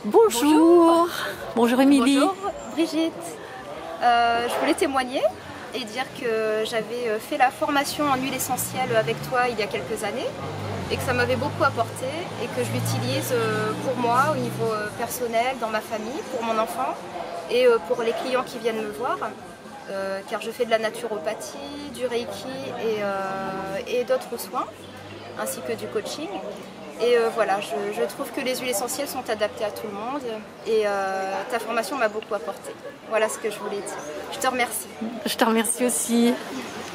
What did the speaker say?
Bonjour. Bonjour Émilie. Bonjour Brigitte. Je voulais témoigner et dire que j'avais fait la formation en huile essentielle avec toi il y a quelques années et que ça m'avait beaucoup apporté et que je l'utilise pour moi au niveau personnel, dans ma famille, pour mon enfant et pour les clients qui viennent me voir. Car je fais de la naturopathie, du reiki et d'autres soins, ainsi que du coaching. Et voilà, je trouve que les huiles essentielles sont adaptées à tout le monde et ta formation m'a beaucoup apporté. Voilà ce que je voulais dire. Je te remercie. Je te remercie aussi.